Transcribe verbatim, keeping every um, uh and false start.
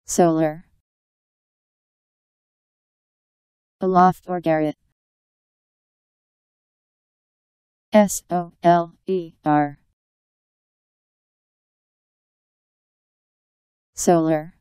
Solar. A loft or garret. S O L E R. Solar.